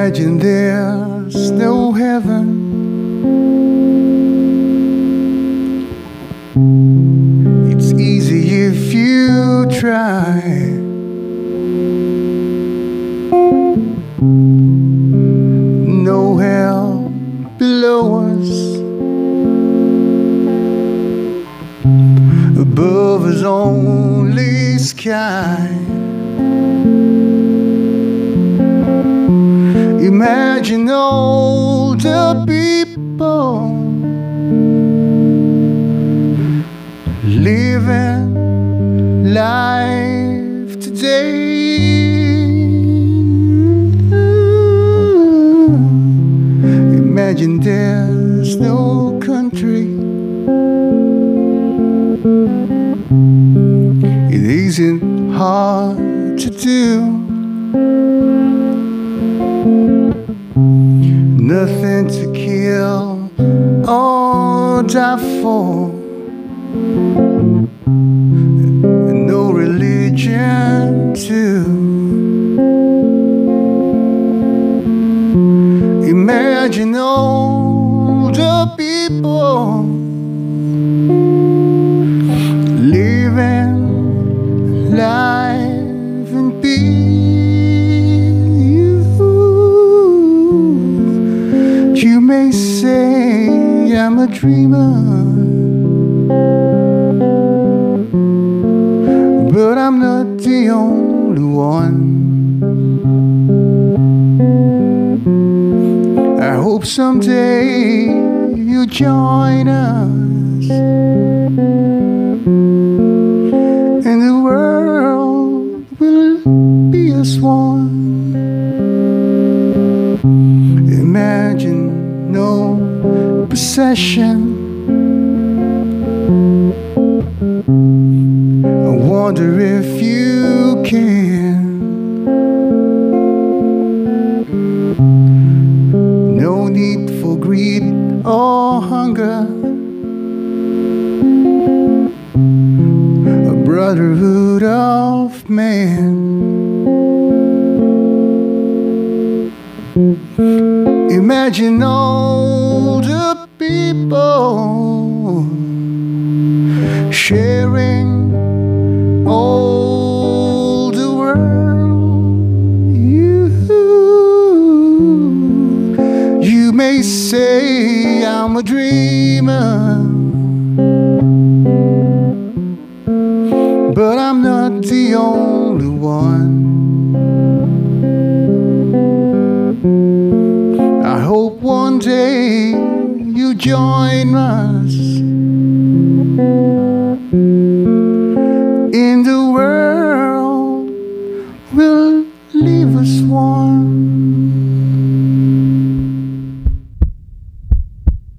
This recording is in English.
Imagine there's no heaven. It's easy if you try. No hell below us, above us only sky. Imagine all the people living life today. Imagine there's no country. It isn't hard to do. Nothing to kill or die for. No religion too. Imagine all the people living life in peace. You may say I'm a dreamer, but I'm not the only one. I hope someday you'll join us, and the world will be as one. Imagine no possession. I wonder if you can. No need for greed or hunger. A brotherhood of man. Imagine all the people sharing all the world. You may say I'm a dreamer, but I'm not the only one. I hope one day you join us,